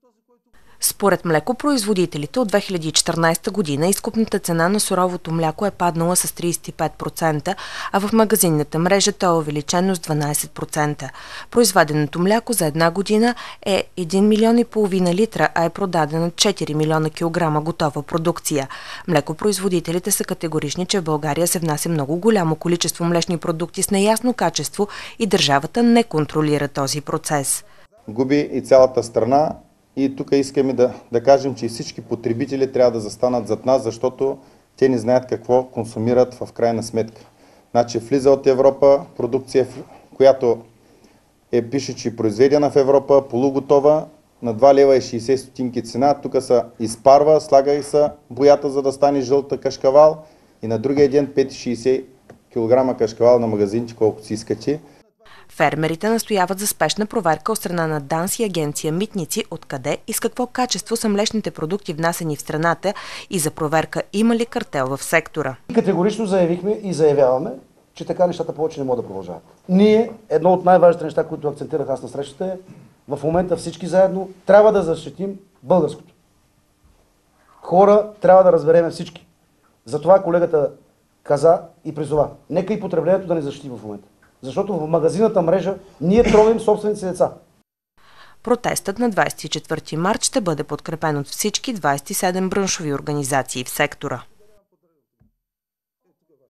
Според млекопроизводителите от 2014 година изкупната цена на суровото мляко е паднала с 35%, а в магазинната мрежа то е увеличено с 12%. Произведеното мляко за една година е 1,5 милиона литра, а е продадено 4 милиона килограма готова продукция. Млекопроизводителите са категорични, че в България се внася много голямо количество млечни продукти с неясно качество и държавата не контролира този процес. Губи и цялата страна. И тук искаме да кажем, че всички потребители трябва да застанат зад нас, защото те не знаят какво консумират в крайна сметка. Значи влиза от Европа продукция, която пише, че е произведена в Европа, полуготова, на 2,60 лева цена. Тук се изпарва, слага и се боята, за да стане жълта кашкавал. И на другия ден 5,60 кг кашкавал на магазинче, колкото си искате. Фермерите настояват за спешна проверка от страна на ДАНС и агенция Митници откъде и с какво качество са млечните продукти внасени в страната и за проверка има ли картел в сектора. Категорично заявихме и заявяваме, че така нещата повече не могат да продължават. Ние, едно от най-важните неща, които акцентирах аз на срещата е, в момента всички заедно трябва да защитим българското. Хора трябва да разбереме всички. Затова колегата каза и призова. Нека и потреблението да ни защити в момента. Защото в магазинната мрежа ние тровим собствените си деца. Протестът на 24 март ще бъде подкрепен от всички 27 браншови организации в сектора.